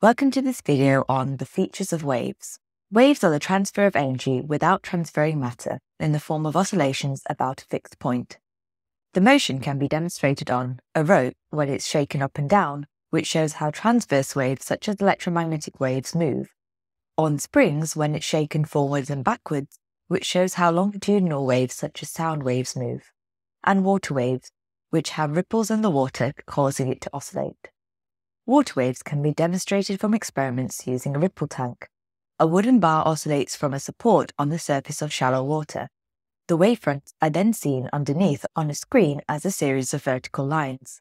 Welcome to this video on the features of waves. Waves are the transfer of energy without transferring matter in the form of oscillations about a fixed point. The motion can be demonstrated on a rope when it's shaken up and down, which shows how transverse waves such as electromagnetic waves move, on springs when it's shaken forwards and backwards, which shows how longitudinal waves such as sound waves move, and water waves, which have ripples in the water causing it to oscillate. Water waves can be demonstrated from experiments using a ripple tank. A wooden bar oscillates from a support on the surface of shallow water. The wavefronts are then seen underneath on a screen as a series of vertical lines.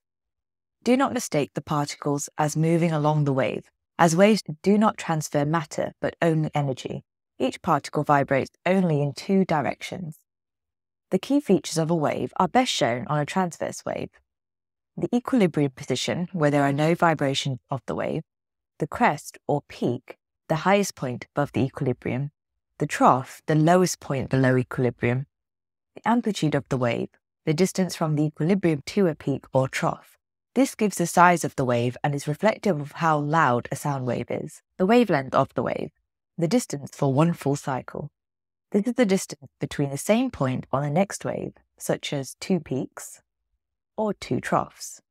Do not mistake the particles as moving along the wave, as waves do not transfer matter but only energy. Each particle vibrates only in two directions. The key features of a wave are best shown on a transverse wave. The equilibrium position, where there are no vibrations of the wave, the crest or peak, the highest point above the equilibrium, the trough, the lowest point below equilibrium, the amplitude of the wave, the distance from the equilibrium to a peak or trough. This gives the size of the wave and is reflective of how loud a sound wave is. The wavelength of the wave, the distance for one full cycle. This is the distance between the same point on the next wave, such as two peaks or two troughs.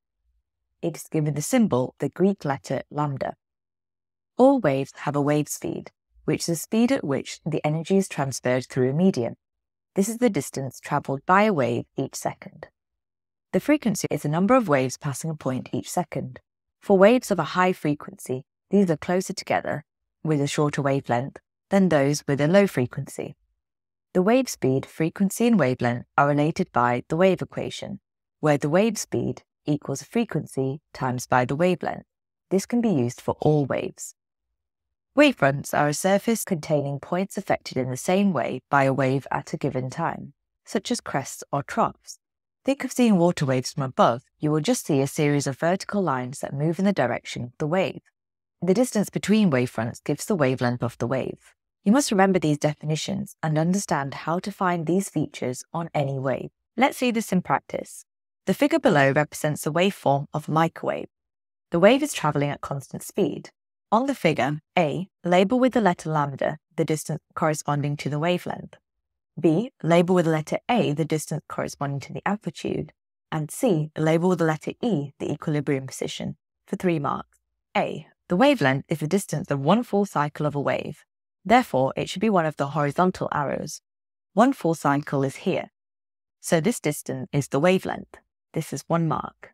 It is given the symbol, the Greek letter lambda. All waves have a wave speed, which is the speed at which the energy is transferred through a medium. This is the distance travelled by a wave each second. The frequency is the number of waves passing a point each second. For waves of a high frequency, these are closer together, with a shorter wavelength, than those with a low frequency. The wave speed, frequency and wavelength are related by the wave equation, where the wave speed equals frequency times by the wavelength. This can be used for all waves. Wavefronts are a surface containing points affected in the same way by a wave at a given time, such as crests or troughs. Think of seeing water waves from above. You will just see a series of vertical lines that move in the direction of the wave. The distance between wavefronts gives the wavelength of the wave. You must remember these definitions and understand how to find these features on any wave. Let's see this in practice. The figure below represents the waveform of a microwave. The wave is travelling at constant speed. On the figure, A, label with the letter lambda the distance corresponding to the wavelength. B, label with the letter A the distance corresponding to the amplitude. And C, label with the letter E the equilibrium position, for 3 marks. A, the wavelength is the distance of one full cycle of a wave. Therefore, it should be one of the horizontal arrows. One full cycle is here. So this distance is the wavelength. This is 1 mark.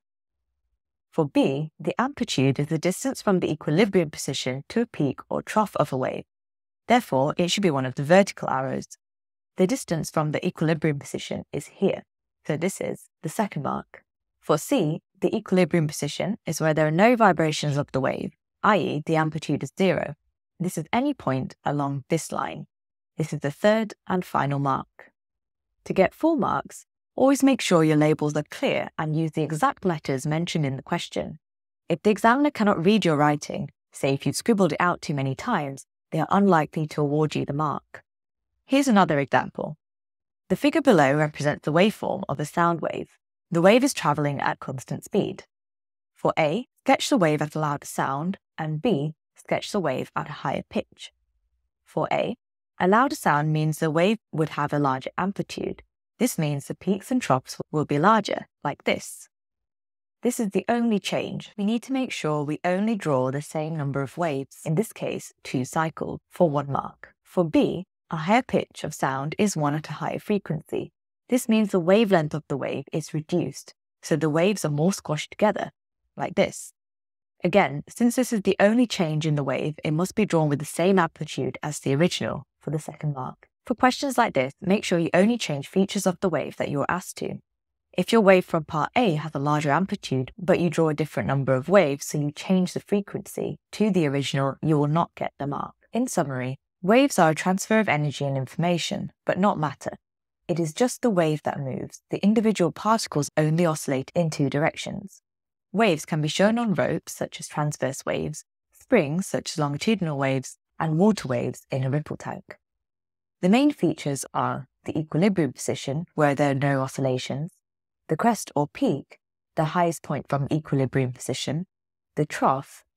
For B, the amplitude is the distance from the equilibrium position to a peak or trough of a wave. Therefore, it should be one of the vertical arrows. The distance from the equilibrium position is here. So this is the 2nd mark. For C, the equilibrium position is where there are no vibrations of the wave, i.e. the amplitude is 0. This is any point along this line. This is the 3rd and final mark. To get full marks, always make sure your labels are clear and use the exact letters mentioned in the question. If the examiner cannot read your writing, say if you've scribbled it out too many times, they are unlikely to award you the mark. Here's another example. The figure below represents the waveform of a sound wave. The wave is travelling at constant speed. For A, sketch the wave at a louder sound, and B, sketch the wave at a higher pitch. For A louder sound means the wave would have a larger amplitude. This means the peaks and troughs will be larger, like this. This is the only change. We need to make sure we only draw the same number of waves, in this case 2 cycles, for 1 mark. For B, a higher pitch of sound is one at a higher frequency. This means the wavelength of the wave is reduced, so the waves are more squashed together, like this. Again, since this is the only change in the wave, it must be drawn with the same amplitude as the original for the 2nd mark. For questions like this, make sure you only change features of the wave that you are asked to. If your wave from part A has a larger amplitude, but you draw a different number of waves, so you change the frequency to the original, you will not get the mark. In summary, waves are a transfer of energy and information, but not matter. It is just the wave that moves. The individual particles only oscillate in 2 directions. Waves can be shown on ropes, such as transverse waves, springs, such as longitudinal waves, and water waves in a ripple tank. The main features are the equilibrium position, where there are no oscillations, the crest or peak, the highest point from equilibrium position, the trough,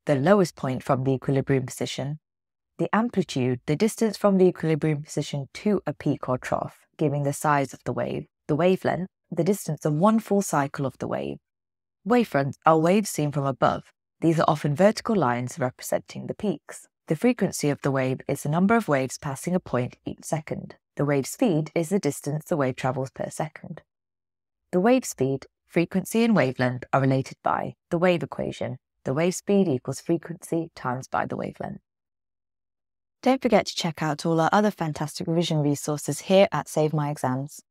the lowest point from the equilibrium position. The amplitude, the distance from the equilibrium position to a peak or trough, giving the size of the wave. The wavelength, the distance of one full cycle of the wave. Wavefronts are waves seen from above. These are often vertical lines representing the peaks. The frequency of the wave is the number of waves passing a point each second. The wave speed is the distance the wave travels per second. The wave speed, frequency and wavelength are related by the wave equation. The wave speed equals frequency times by the wavelength. Don't forget to check out all our other fantastic revision resources here at Save My Exams.